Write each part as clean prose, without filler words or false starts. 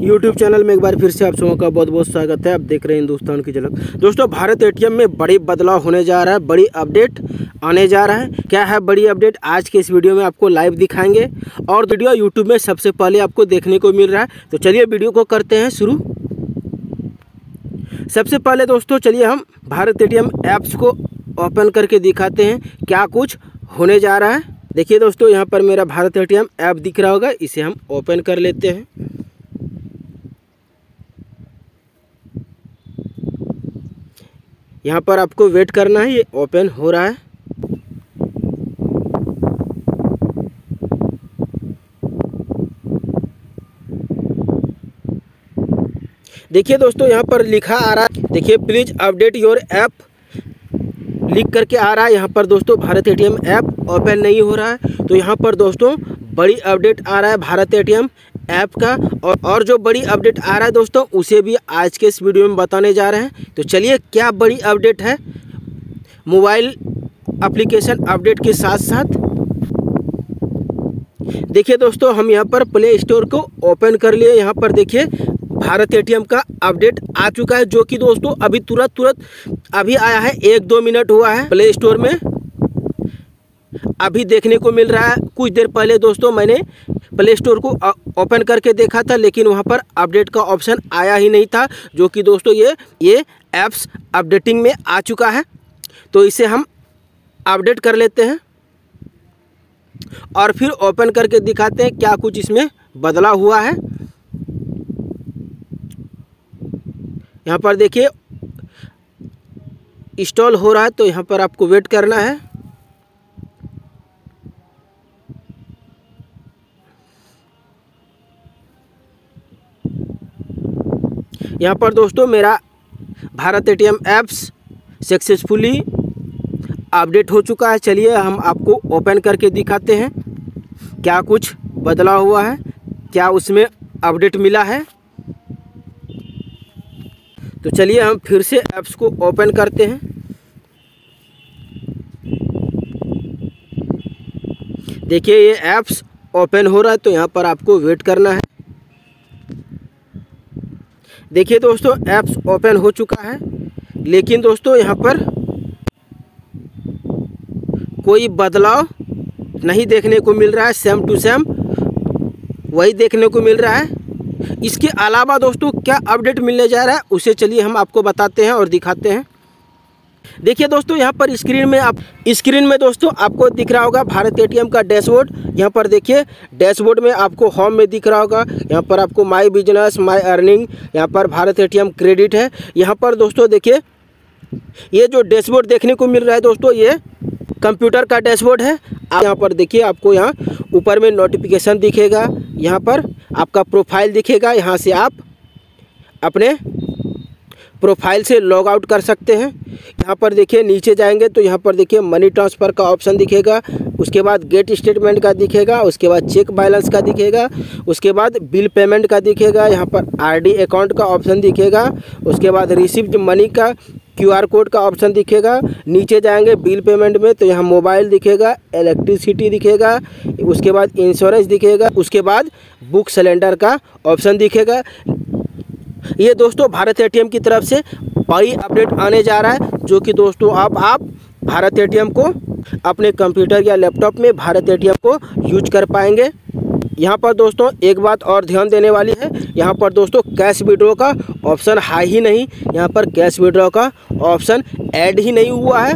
YouTube channel में एक बार फिर से आप सबों का बहुत बहुत स्वागत है। आप देख रहे हैं हिंदुस्तान की झलक। दोस्तों, भारत एटीएम में बड़ी बदलाव होने जा रहा है, बड़ी अपडेट आने जा रहा है। क्या है बड़ी अपडेट, आज के इस वीडियो में आपको लाइव दिखाएंगे और वीडियो यूट्यूब में सबसे पहले आपको देखने को मिल रहा है। तो चलिए वीडियो को करते हैं शुरू। सबसे पहले दोस्तों चलिए हम भारत एटीएम ऐप्स को ओपन करके दिखाते हैं क्या कुछ होने जा रहा है। देखिए दोस्तों, यहाँ पर मेरा भारत एटीएम ऐप दिख रहा होगा, इसे हम ओपन कर लेते हैं। यहाँ पर आपको वेट करना है, ये ओपन हो रहा है। देखिए दोस्तों, यहाँ पर लिखा आ रहा है, देखिए प्लीज अपडेट योर ऐप लिख करके आ रहा है। यहाँ पर दोस्तों भारत एटीएम ऐप ओपन नहीं हो रहा है। तो यहाँ पर दोस्तों बड़ी अपडेट आ रहा है भारत एटीएम ऐप का, और जो बड़ी अपडेट आ रहा है दोस्तों उसे भी आज के इस वीडियो में बताने जा रहे हैं। तो चलिए क्या बड़ी अपडेट है मोबाइल एप्लीकेशन अपडेट के साथ साथ। देखिए दोस्तों, हम यहाँ पर प्ले स्टोर को ओपन कर लिए। यहाँ पर देखिए भारत एटीएम का अपडेट आ चुका है, जो कि दोस्तों अभी तुरंत अभी आया है, 1-2 मिनट हुआ है प्ले स्टोर में अभी देखने को मिल रहा है। कुछ देर पहले दोस्तों मैंने प्ले स्टोर को ओपन करके देखा था, लेकिन वहां पर अपडेट का ऑप्शन आया ही नहीं था, जो कि दोस्तों ये ऐप्स अपडेटिंग में आ चुका है। तो इसे हम अपडेट कर लेते हैं और फिर ओपन करके दिखाते हैं क्या कुछ इसमें बदलाव हुआ है। यहाँ पर देखिए इंस्टॉल हो रहा है, तो यहाँ पर आपको वेट करना है। यहाँ पर दोस्तों मेरा Bharat ATM apps successfully update हो चुका है। चलिए हम आपको ओपन करके दिखाते हैं क्या कुछ बदलाव हुआ है, क्या उसमें अपडेट मिला है। तो चलिए हम फिर से ऐप्स को ओपन करते हैं। देखिए ये ऐप्स ओपन हो रहा है, तो यहाँ पर आपको वेट करना है। देखिए दोस्तों ऐप्स ओपन हो चुका है, लेकिन दोस्तों यहाँ पर कोई बदलाव नहीं देखने को मिल रहा है, सेम टू सेम वही देखने को मिल रहा है। इसके अलावा दोस्तों क्या अपडेट मिलने जा रहा है उसे चलिए हम आपको बताते हैं और दिखाते हैं। देखिए दोस्तों, यहाँ पर स्क्रीन में दोस्तों आपको दिख रहा होगा भारत एटीएम का डैशबोर्ड। यहाँ पर देखिए डैशबोर्ड में आपको होम में दिख रहा होगा, यहाँ पर आपको माई बिजनेस, माई अर्निंग, यहाँ पर भारत एटीएम क्रेडिट है। यहाँ पर दोस्तों देखिए ये जो डैशबोर्ड देखने को मिल रहा है दोस्तों, ये कंप्यूटर का डैशबोर्ड है। आप यहाँ पर देखिए, आपको यहाँ ऊपर में नोटिफिकेशन दिखेगा, यहाँ पर आपका प्रोफाइल दिखेगा। यहाँ से आप अपने प्रोफाइल से लॉग आउट कर सकते हैं। यहाँ पर देखिए नीचे जाएंगे तो यहाँ पर देखिए मनी ट्रांसफ़र का ऑप्शन दिखेगा, उसके बाद गेट स्टेटमेंट का दिखेगा, उसके बाद चेक बैलेंस का दिखेगा, उसके बाद बिल पेमेंट का दिखेगा, यहाँ पर आरडी अकाउंट का ऑप्शन दिखेगा, उसके बाद रिसीव्ड मनी का QR कोड का ऑप्शन दिखेगा। नीचे जाएंगे बिल पेमेंट में तो यहाँ मोबाइल दिखेगा, इलेक्ट्रिसिटी दिखेगा, उसके बाद इंश्योरेंस दिखेगा, उसके बाद बुक सिलेंडर का ऑप्शन दिखेगा। ये दोस्तों भारत एटीएम की तरफ से बड़ी अपडेट आने जा रहा है, जो कि दोस्तों आप भारत एटीएम को अपने कंप्यूटर या लैपटॉप में भारत एटीएम को यूज कर पाएंगे। यहाँ पर दोस्तों एक बात और ध्यान देने वाली है, यहाँ पर दोस्तों कैश विड्रॉ का ऑप्शन है ही नहीं, यहाँ पर कैश विड्रॉ का ऑप्शन ऐड ही नहीं हुआ है।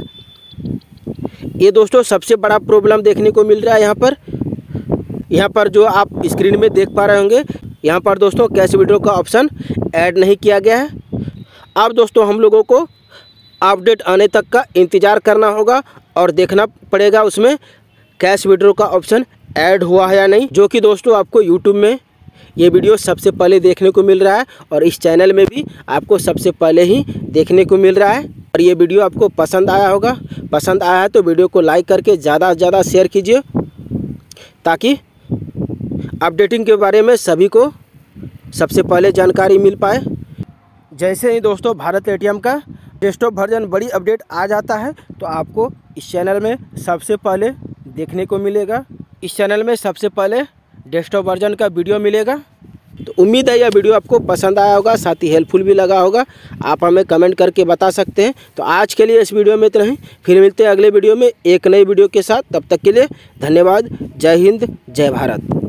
ये दोस्तों सबसे बड़ा प्रॉब्लम देखने को मिल रहा है। यहाँ पर जो आप स्क्रीन में देख पा रहे होंगे, यहाँ पर दोस्तों कैश विड्रॉ का ऑप्शन ऐड नहीं किया गया है। अब दोस्तों हम लोगों को अपडेट आने तक का इंतज़ार करना होगा और देखना पड़ेगा उसमें कैश विड्रॉ का ऑप्शन ऐड हुआ है या नहीं, जो कि दोस्तों आपको यूट्यूब में ये वीडियो सबसे पहले देखने को मिल रहा है और इस चैनल में भी आपको सबसे पहले ही देखने को मिल रहा है। और ये वीडियो आपको पसंद आया होगा, पसंद आया है तो वीडियो को लाइक करके ज़्यादा से ज़्यादा शेयर कीजिए, ताकि अपडेटिंग के बारे में सभी को सबसे पहले जानकारी मिल पाए। जैसे ही दोस्तों भारत एटीएम का डेस्कटॉप वर्जन बड़ी अपडेट आ जाता है तो आपको इस चैनल में सबसे पहले देखने को मिलेगा। इस चैनल में सबसे पहले डेस्कटॉप वर्जन का वीडियो मिलेगा। तो उम्मीद है यह वीडियो आपको पसंद आया होगा, साथ ही हेल्पफुल भी लगा होगा। आप हमें कमेंट करके बता सकते हैं। तो आज के लिए इस वीडियो में इतना ही, फिर मिलते हैं अगले वीडियो में एक नई वीडियो के साथ। तब तक के लिए धन्यवाद। जय हिंद, जय भारत।